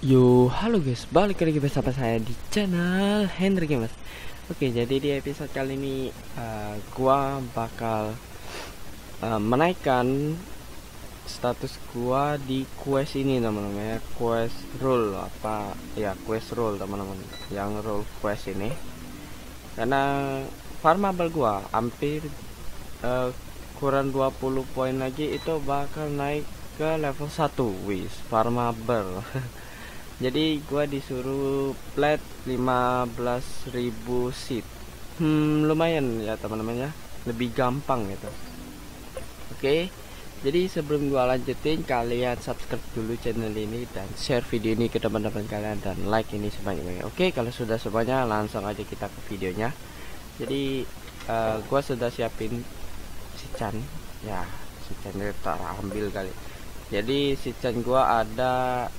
Yo, halo guys, balik lagi bersama saya di channel Henry Gamers. Oke, jadi di episode kali ini gua bakal menaikkan status gua di quest ini teman-teman ya, quest role apa ya, quest role teman-teman, yang role quest ini. Karena farmable gua hampir kurang 20 poin lagi itu bakal naik ke level 1. Wis, farmable. Jadi gua disuruh plat 15.000 seed. Lumayan ya teman-teman ya, lebih gampang gitu. Oke, jadi sebelum gua lanjutin, kalian subscribe dulu channel ini dan share video ini ke teman-teman kalian dan like ini sebanyak-banyaknya. Oke, kalau sudah semuanya langsung aja kita ke videonya. Jadi gua sudah siapin si Chan ya, si Chan kita ambil kali. Jadi si Chan gua ada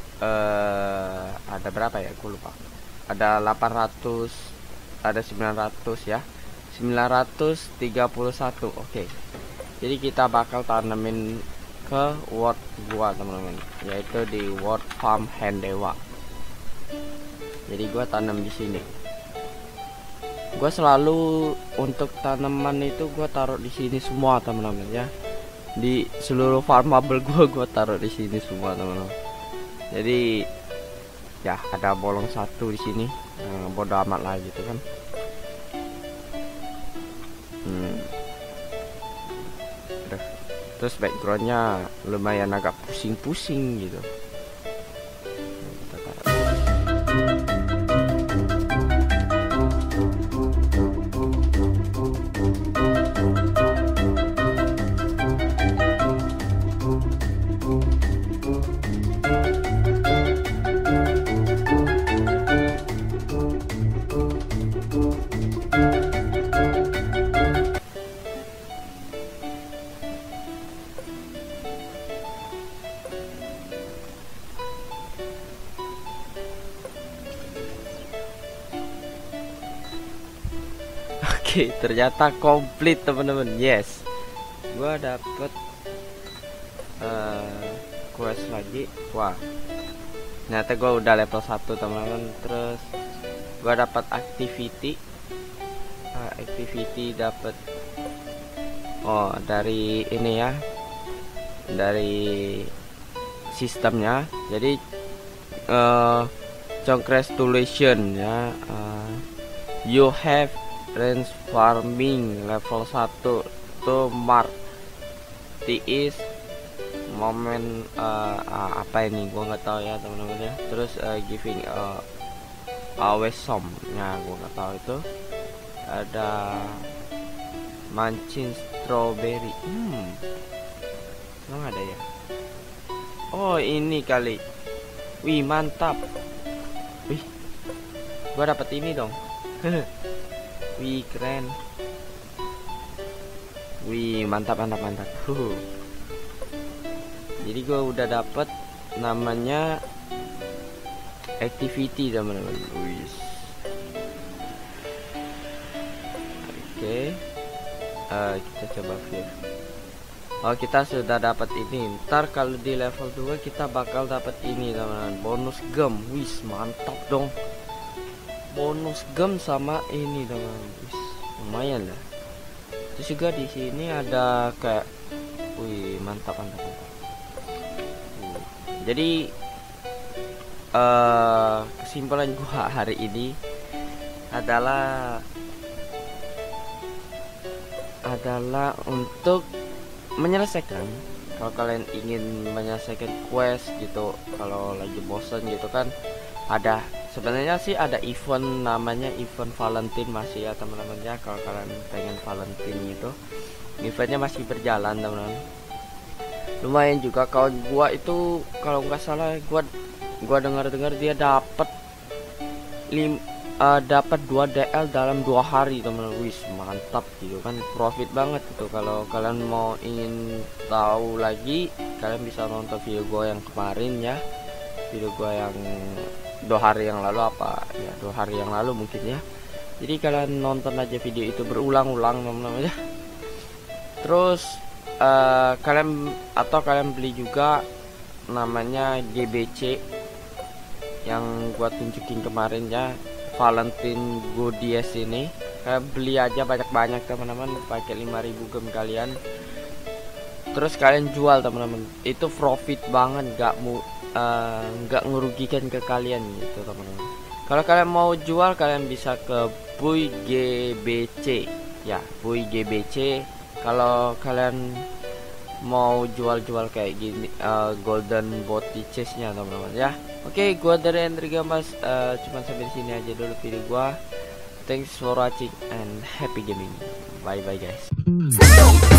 berapa ya, aku lupa. Ada 800, ada 900 ya, 931. Oke, jadi kita bakal tanemin ke world gua teman-teman, yaitu di world farm Hendewa. Jadi gua tanam di sini. Gua selalu untuk tanaman itu gua taruh di sini semua teman-teman ya, di seluruh farmable gua taruh di sini semua teman-teman. Jadi ya ada bolong satu di sini, bodo amat lah gitu kan. Terus backgroundnya lumayan agak pusing-pusing gitu. Kita taruh. Oke, ternyata komplit teman-teman. Yes, gua dapet quest lagi. Wah, ternyata gua udah level 1 teman-teman. Terus gua dapat activity, dapat dari ini ya, dari sistemnya. Jadi congratulations ya, you have range farming level 1 to mark is moment apa ini gua nggak tahu ya teman-teman ya. Terus giving always some ya, gua nggak tahu itu. Ada mancing strawberry, emang ada ya. Oh ini kali. Wih mantap. Wih, gua dapat ini dong. Wih keren. Wih mantap. Jadi gue udah dapet namanya activity teman-teman. Oke, kita coba view. Oh, kita sudah dapat ini. Ntar kalau di level 2 kita bakal dapat ini teman-teman, bonus gem. Wis mantap dong, bonus gem sama ini teman-teman. Lumayan lah. Terus juga di sini ada kayak, wih mantap. Jadi kesimpulan gua hari ini adalah untuk menyelesaikan, kalau kalian ingin menyelesaikan quest gitu, kalau lagi bosan gitu kan, ada sebenarnya sih ada event namanya event Valentine masih ya teman-teman ya. Kalau kalian pengen Valentine itu, eventnya masih berjalan teman-teman. Lumayan juga. Kawan gua itu kalau nggak salah, gua dengar dia dapat 2 DL dalam 2 hari teman-teman. Wis mantap gitu kan, profit banget gitu. Kalau kalian mau ingin tahu lagi, kalian bisa nonton video gua yang kemarin ya, video gua yang 2 hari yang lalu, apa ya, 2 hari yang lalu mungkin ya. Jadi kalian nonton aja video itu berulang-ulang teman-teman ya. Terus kalian beli juga namanya GBC yang gua tunjukin kemarin ya, Valentine Goodies ini. Beli aja banyak-banyak teman-teman, pakai 5.000 gem kalian, terus kalian jual teman-teman, itu profit banget, nggak ngerugikan ke kalian gitu teman-teman. Kalau kalian mau jual, kalian bisa ke Buy GBC ya, Buy GBC. Kalau kalian mau jual-jual kayak gini, golden booty chest nya teman-teman ya. Oke, gua dari Hendrik Gambas, cuman sampai di sini aja dulu video gua. Thanks for watching and happy gaming. Bye bye guys.